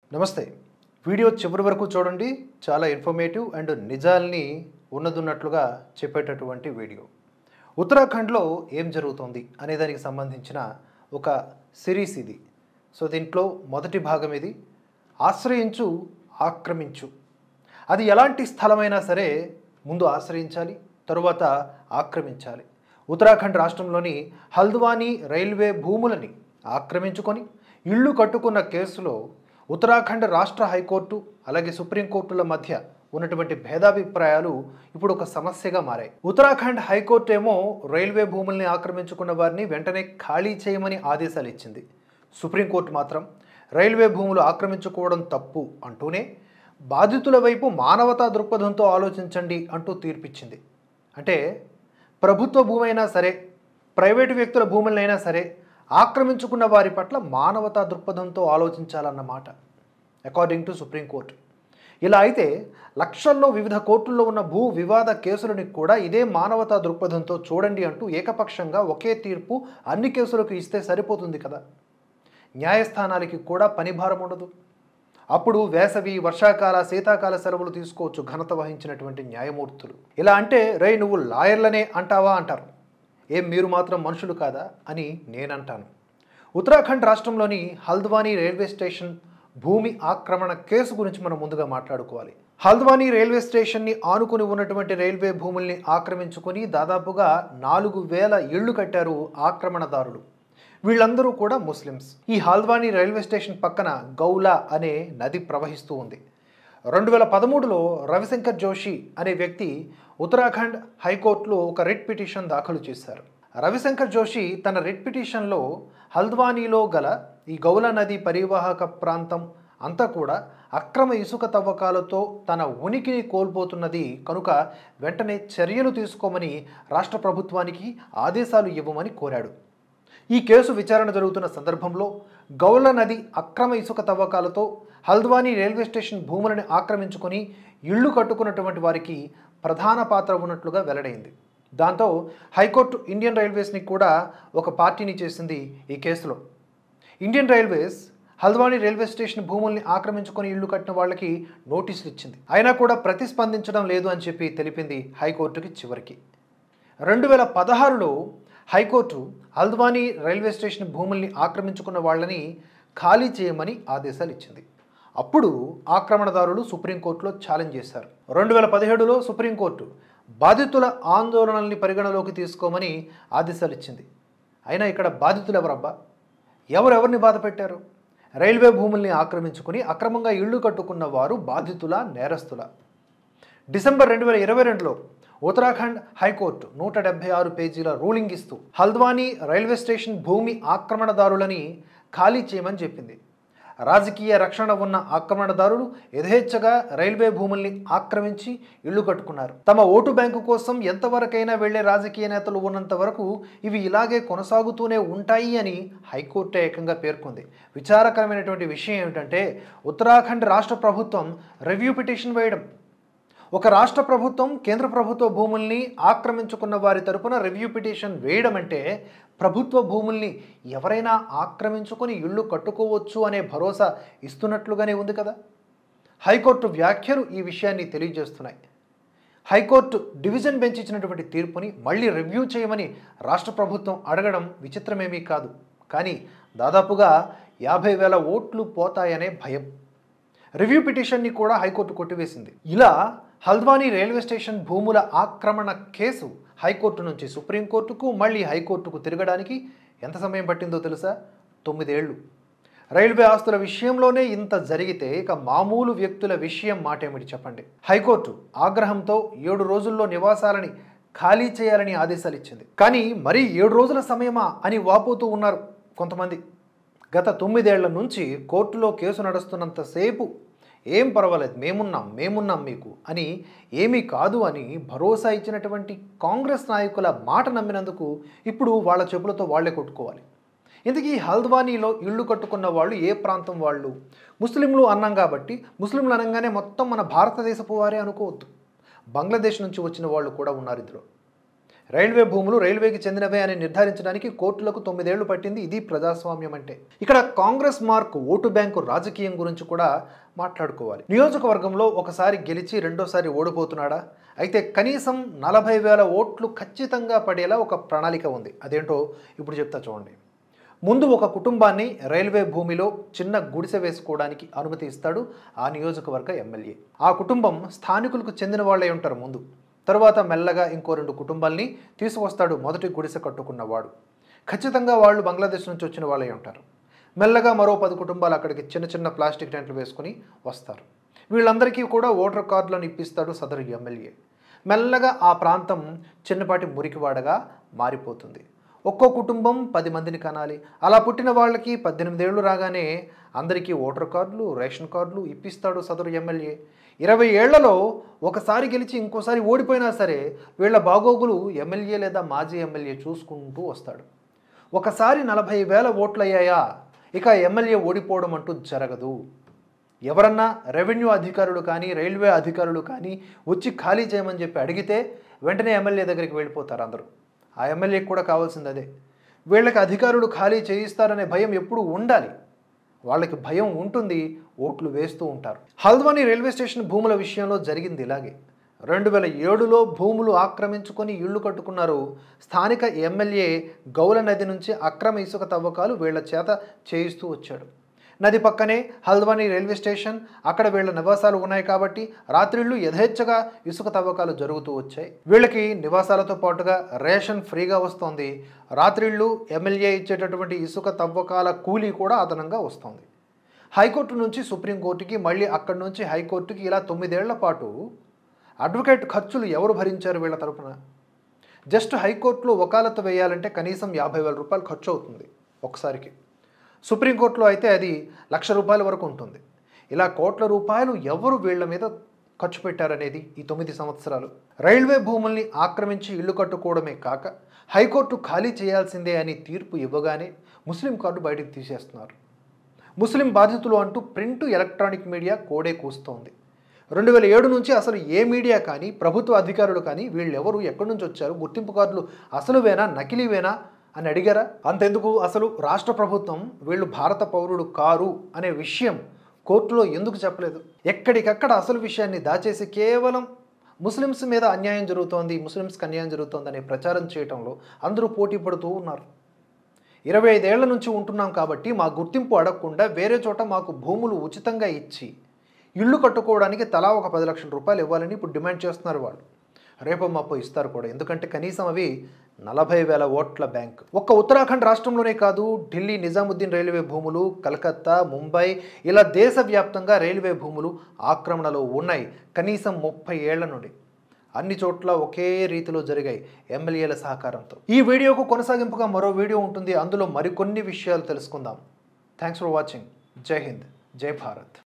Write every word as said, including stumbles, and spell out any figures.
నమస్తే. వీడియో చివరి వరకు చూడండి. చాలా ఇన్ఫర్మేటివ్ అండ్ నిజాల్ని ఉన్నదున్నట్లుగా చెప్పేటటువంటి వీడియో. ఉత్తరాఖండ్లో ఏం జరుగుతోంది అనే దానికి సంబంధించిన ఒక సిరీస్ ఇది. సో దీంట్లో మొదటి భాగం ఇది. ఆశ్రయించు, ఆక్రమించు. అది ఎలాంటి స్థలమైనా సరే ముందు ఆశ్రయించాలి, తరువాత ఆక్రమించాలి. ఉత్తరాఖండ్ రాష్ట్రంలోని హల్ద్వానీ రైల్వే భూములని ఆక్రమించుకొని ఇళ్ళు కట్టుకున్న కేసులో ఉత్తరాఖండ్ రాష్ట్ర హైకోర్టు అలాగే సుప్రీంకోర్టుల మధ్య ఉన్నటువంటి భేదాభిప్రాయాలు ఇప్పుడు ఒక సమస్యగా మారాయి. ఉత్తరాఖండ్ హైకోర్టు ఏమో రైల్వే భూముల్ని ఆక్రమించుకున్న వారిని వెంటనే ఖాళీ చేయమని ఆదేశాలు ఇచ్చింది. సుప్రీంకోర్టు మాత్రం రైల్వే భూములు ఆక్రమించుకోవడం తప్పు అంటూనే బాధితుల వైపు మానవతా దృక్పథంతో ఆలోచించండి అంటూ తీర్పిచ్చింది. అంటే ప్రభుత్వ భూమి అయినా సరే, ప్రైవేటు వ్యక్తుల భూములైనా సరే ఆక్రమించుకున్న వారి పట్ల మానవతా దృక్పథంతో ఆలోచించాలన్నమాట, అకార్డింగ్ టు సుప్రీంకోర్టు. ఇలా అయితే లక్షల్లో వివిధ కోర్టుల్లో ఉన్న భూ వివాద కేసులని కూడా ఇదే మానవతా దృక్పథంతో చూడండి అంటూ ఏకపక్షంగా ఒకే తీర్పు అన్ని కేసులకు ఇస్తే సరిపోతుంది కదా. న్యాయస్థానాలకి కూడా పనిభారం ఉండదు. అప్పుడు వేసవి, వర్షాకాల, శీతాకాల సెలవులు తీసుకోవచ్చు ఘనత వహించినటువంటి న్యాయమూర్తులు. ఇలా అంటే రే నువ్వు లాయర్లనే అంటావా అంటారు. ఏం మీరు మాత్రం మనుషులు కాదా అని నేనంటాను. ఉత్తరాఖండ్ రాష్ట్రంలోని హల్ద్వానీ రైల్వే స్టేషన్ భూమి ఆక్రమణ కేసు గురించి మనం ముందుగా మాట్లాడుకోవాలి. హల్ద్వానీ రైల్వే స్టేషన్ని ఆనుకుని ఉన్నటువంటి రైల్వే భూముల్ని ఆక్రమించుకుని దాదాపుగా నాలుగు వేల ఇళ్లు కట్టారు ఆక్రమణదారులు. వీళ్ళందరూ కూడా ముస్లిమ్స్. ఈ హల్ద్వానీ రైల్వే స్టేషన్ పక్కన గౌలా అనే నది ప్రవహిస్తూ ఉంది. రెండు వేల పదమూడులో రవిశంకర్ జోషి అనే వ్యక్తి ఉత్తరాఖండ్ హైకోర్టులో ఒక రిట్ పిటిషన్ దాఖలు చేశారు. రవిశంకర్ జోషి తన రిట్ పిటిషన్లో హల్ద్వానీలో గల ఈ గౌలా నది పరివాహక ప్రాంతం అంతా కూడా అక్రమ ఇసుక తవ్వకాలతో తన ఉనికిని కోల్పోతున్నది కనుక వెంటనే చర్యలు తీసుకోమని రాష్ట్ర ప్రభుత్వానికి ఆదేశాలు ఇవ్వమని కోరాడు. ఈ కేసు విచారణ జరుగుతున్న సందర్భంలో గౌలా నది అక్రమ ఇసుక తవ్వకాలతో హల్ద్వానీ రైల్వే స్టేషన్ భూములను ఆక్రమించుకొని ఇళ్లు కట్టుకున్నటువంటి వారికి ప్రధాన పాత్ర ఉన్నట్లుగా వెల్లడైంది. దాంతో హైకోర్టు ఇండియన్ రైల్వేస్ని కూడా ఒక పార్టీని చేసింది ఈ కేసులో. Indian railways Haldwani railway station భూముల్ని ఆక్రమించుకొని ఇళ్లు కట్టిన వాళ్ళకి నోటీసులు ఇచ్చింది. అయినా కూడా ప్రతిస్పందించడం లేదు అని చెప్పి తెలిపింది హైకోర్టుకి. చివరికి రెండు వేల పదహారులో హైకోర్టు హల్ద్వానీ రైల్వే స్టేషన్ భూముల్ని ఆక్రమించుకున్న వాళ్ళని ఖాళీ చేయమని ఆదేశాలు ఇచ్చింది. అప్పుడు ఆక్రమణదారులు సుప్రీంకోర్టులో ఛాలెంజ్ చేశారు. రెండు వేల పదిహేడులో సుప్రీంకోర్టు బాధితుల ఆందోళనల్ని పరిగణలోకి తీసుకోమని ఆదేశాలు ఇచ్చింది. అయినా ఇక్కడ బాధితులు ఎవరబ్బా? ఎవరెవరిని బాధ పెట్టారు? రైల్వే భూముల్ని ఆక్రమించుకుని అక్రమంగా ఇళ్లు కట్టుకున్న వారు బాధితుల, నేరస్తుల? డిసెంబర్ రెండు వేల ఇరవై రెండులో ఉత్తరాఖండ్ హైకోర్టు నూట డెబ్బై ఆరు పేజీల రూలింగ్ ఇస్తూ హల్ద్వానీ రైల్వే స్టేషన్ భూమి ఆక్రమణదారులని ఖాళీ చేయమని చెప్పింది. రాజకీయ రక్షణ ఉన్న ఆక్రమణదారులు యథేచ్ఛగా రైల్వే భూముల్ని ఆక్రమించి ఇళ్లు కట్టుకున్నారు. తమ ఓటు బ్యాంకు కోసం ఎంతవరకైనా వెళ్లే రాజకీయ నేతలు ఉన్నంత వరకు ఇవి ఇలాగే కొనసాగుతూనే ఉంటాయి అని హైకోర్టు ఏకంగా పేర్కొంది. విచారకరమైనటువంటి విషయం ఏమిటంటే ఉత్తరాఖండ్ రాష్ట్ర ప్రభుత్వం రివ్యూ పిటిషన్ వేయడం. ఒక రాష్ట్ర ప్రభుత్వం కేంద్ర ప్రభుత్వ భూముల్ని ఆక్రమించుకున్న వారి తరపున రివ్యూ పిటిషన్ వేయడం అంటే ప్రభుత్వ భూముల్ని ఎవరైనా ఆక్రమించుకొని ఇళ్ళు కట్టుకోవచ్చు అనే భరోసా ఇస్తున్నట్లుగానే ఉంది కదా. హైకోర్టు వ్యాఖ్యలు ఈ విషయాన్ని తెలియజేస్తున్నాయి. హైకోర్టు డివిజన్ బెంచ్ ఇచ్చినటువంటి తీర్పుని మళ్ళీ రివ్యూ చేయమని రాష్ట్ర ప్రభుత్వం అడగడం విచిత్రమేమీ కాదు. కానీ దాదాపుగా యాభై వేల ఓట్లు పోతాయనే భయం. రివ్యూ పిటిషన్ని కూడా హైకోర్టు కొట్టివేసింది. ఇలా హల్ద్వానీ రైల్వే స్టేషన్ భూముల ఆక్రమణ కేసు హైకోర్టు నుంచి సుప్రీంకోర్టుకు మళ్ళీ హైకోర్టుకు తిరగడానికి ఎంత సమయం పట్టిందో తెలుసా? తొమ్మిదేళ్లు. రైల్వే ఆస్తుల విషయంలోనే ఇంత జరిగితే ఇక మామూలు వ్యక్తుల విషయం మాటేమిటి చెప్పండి. హైకోర్టు ఆగ్రహంతో ఏడు రోజుల్లో నివాసాలని ఖాళీ చేయాలని ఆదేశాలు ఇచ్చింది. కానీ మరీ ఏడు రోజుల సమయమా అని వాపోతూ ఉన్నారు కొంతమంది. గత తొమ్మిదేళ్ల నుంచి కోర్టులో కేసు నడుస్తున్నంతసేపు ఏం పర్వాలేదు, మేమున్నాం మేమున్నాం మీకు అని, ఏమీ కాదు అని భరోసా ఇచ్చినటువంటి కాంగ్రెస్ నాయకుల మాట నమ్మినందుకు ఇప్పుడు వాళ్ళ చెప్పులతో వాళ్లే కొట్టుకోవాలి. ఇందుకీ హల్ద్వానీలో ఇళ్ళు కట్టుకున్న వాళ్ళు ఏ ప్రాంతం వాళ్ళు? ముస్లింలు అన్నాం కాబట్టి ముస్లింలు అనగానే మొత్తం మన భారతదేశపు వారే అనుకోవద్దు. బంగ్లాదేశ్ నుంచి వచ్చిన వాళ్ళు కూడా ఉన్నారు ఇందులో. రైల్వే భూములు రైల్వేకి చెందినవే అని నిర్ధారించడానికి కోర్టులకు తొమ్మిదేళ్లు పట్టింది. ఇది ప్రజాస్వామ్యం అంటే. ఇక్కడ కాంగ్రెస్ మార్క్ ఓటు బ్యాంకు రాజకీయం గురించి కూడా మాట్లాడుకోవాలి. నియోజకవర్గంలో ఒకసారి గెలిచి రెండోసారి ఓడిపోతున్నాడా? అయితే కనీసం నలభై వేల ఓట్లు ఖచ్చితంగా పడేలా ఒక ప్రణాళిక ఉంది. అదేంటో ఇప్పుడు చెప్తా చూడండి. ముందు ఒక కుటుంబాన్ని రైల్వే భూమిలో చిన్న గుడిసె వేసుకోవడానికి అనుమతి ఇస్తాడు ఆ నియోజకవర్గ ఎమ్మెల్యే. ఆ కుటుంబం స్థానికులకు చెందిన వాళ్ళే ఉంటారు ముందు. తరువాత మెల్లగా ఇంకో రెండు కుటుంబాల్ని తీసుకొస్తాడు మొదటి గుడిసె కట్టుకున్నవాడు. ఖచ్చితంగా వాళ్ళు బంగ్లాదేశ్ నుంచి వచ్చిన వాళ్ళే ఉంటారు. మెల్లగా మరో పది కుటుంబాలు అక్కడికి చిన్న చిన్న ప్లాస్టిక్ టెంట్లు వేసుకుని వస్తారు. వీళ్ళందరికీ కూడా ఓటర్ కార్డులను ఇప్పిస్తాడు సదరు ఎమ్మెల్యే. మెల్లగా ఆ ప్రాంతం చిన్నపాటి మురికివాడగా మారిపోతుంది. ఒక్కో కుటుంబం పది మందిని కనాలి. అలా పుట్టిన వాళ్ళకి పద్దెనిమిదేళ్లు రాగానే అందరికీ ఓటర్ కార్డులు, రేషన్ కార్డులు ఇప్పిస్తాడు సదరు ఎమ్మెల్యే. ఇరవై ఏళ్లలో ఒకసారి గెలిచి ఇంకోసారి ఓడిపోయినా సరే వీళ్ళ బాగోగులు ఎమ్మెల్యే లేదా మాజీ ఎమ్మెల్యే చూసుకుంటూ వస్తాడు. ఒకసారి నలభై వేల ఓట్లు అయ్యాయా ఇక ఎమ్మెల్యే ఓడిపోవడం అంటూ జరగదు. ఎవరన్నా రెవెన్యూ అధికారులు కానీ రైల్వే అధికారులు కానీ వచ్చి ఖాళీ చేయమని చెప్పి అడిగితే వెంటనే ఎమ్మెల్యే దగ్గరికి వెళ్ళిపోతారు అందరూ. ఆ ఎమ్మెల్యేకి కూడా కావాల్సింది అదే. వీళ్ళకి అధికారులు ఖాళీ చేయిస్తారనే భయం ఎప్పుడు ఉండాలి. వాళ్ళకి భయం ఉంటుంది, ఓట్లు వేస్తూ ఉంటారు. హల్ద్వానీ రైల్వే స్టేషన్ భూముల విషయంలో జరిగింది ఇలాగే. రెండు వేల ఏడులో భూములు ఆక్రమించుకొని ఇళ్లు కట్టుకున్నారు. స్థానిక ఎమ్మెల్యే గౌల నది నుంచి అక్రమ ఇసుక తవ్వకాలు వీళ్ల చేత చేయిస్తూ వచ్చాడు. నది పక్కనే హల్ద్వానీ రైల్వే స్టేషన్. అక్కడ వీళ్ళ నివాసాలు ఉన్నాయి కాబట్టి రాత్రిళ్ళు యథేచ్ఛగా ఇసుక తవ్వకాలు జరుగుతూ వచ్చాయి. వీళ్ళకి నివాసాలతో పాటుగా రేషన్ ఫ్రీగా వస్తోంది. రాత్రిళ్ళు ఎమ్మెల్యే ఇచ్చేటటువంటి ఇసుక తవ్వకాల కూలీ కూడా అదనంగా వస్తుంది. హైకోర్టు నుంచి సుప్రీంకోర్టుకి, మళ్ళీ అక్కడి నుంచి హైకోర్టుకి, ఇలా తొమ్మిదేళ్ల పాటు అడ్వకేట్ ఖర్చులు ఎవరు భరించారు వీళ్ళ తరపున? జస్ట్ హైకోర్టులో వకాలత్తు వేయాలంటే కనీసం యాభై వేల రూపాయలు ఖర్చు అవుతుంది ఒకసారికి. సుప్రీంకోర్టులో అయితే అది లక్ష రూపాయల వరకు ఉంటుంది. ఇలా కోట్ల రూపాయలు ఎవరు వీళ్ల మీద ఖర్చు పెట్టారనేది ఈ తొమ్మిది సంవత్సరాలు. రైల్వే భూముల్ని ఆక్రమించి ఇళ్లు కట్టుకోవడమే కాక హైకోర్టు ఖాళీ చేయాల్సిందే అని తీర్పు ఇవ్వగానే ముస్లిం కార్డు బయటకు తీసేస్తున్నారు. ముస్లిం బాధితులు అంటూ ప్రింట్ ఎలక్ట్రానిక్ మీడియా కోడే కూస్తోంది. రెండు వేల ఏడు నుంచి అసలు ఏ మీడియా కానీ ప్రభుత్వ అధికారులు కానీ వీళ్ళెవరు, ఎక్కడి నుంచి వచ్చారు, గుర్తింపు కార్డులు అసలువేనా నకిలీవేనా అని అడిగారా? అంతెందుకు, అసలు రాష్ట్ర ప్రభుత్వం వీళ్ళు భారత పౌరులు కారు అనే విషయం కోర్టులో ఎందుకు చెప్పలేదు? ఎక్కడికక్కడ అసలు విషయాన్ని దాచేసి కేవలం ముస్లిమ్స్ మీద అన్యాయం జరుగుతోంది, ముస్లిమ్స్కి అన్యాయం జరుగుతోంది అనే ప్రచారం చేయడంలో అందరూ పోటీ పడుతూ ఉన్నారు. ఇరవై ఐదేళ్ల నుంచి ఉంటున్నాం కాబట్టి మా గుర్తింపు అడగకుండా వేరే చోట మాకు భూములు ఉచితంగా ఇచ్చి ఇళ్ళు కట్టుకోవడానికి తలా ఒక పది లక్షల రూపాయలు ఇవ్వాలని ఇప్పుడు డిమాండ్ చేస్తున్నారు వాళ్ళు. రేపు మాపో ఇస్తారు కూడా. ఎందుకంటే కనీసం అవి నలభై వేల ఓట్ల బ్యాంక్. ఒక్క ఉత్తరాఖండ్ రాష్ట్రంలోనే కాదు, ఢిల్లీ నిజాముద్దీన్ రైల్వే భూములు, కలకత్తా, ముంబై, ఇలా దేశవ్యాప్తంగా రైల్వే భూములు ఆక్రమణలో ఉన్నాయి కనీసం ముప్పై ఏళ్ల నుండి. అన్ని చోట్ల ఒకే రీతిలో జరిగాయి ఎమ్మెల్యేల సహకారంతో. ఈ వీడియోకు కొనసాగింపుగా మరో వీడియో ఉంటుంది. అందులో మరికొన్ని విషయాలు తెలుసుకుందాం. Thanks for watching. జై హింద్, జై భారత్.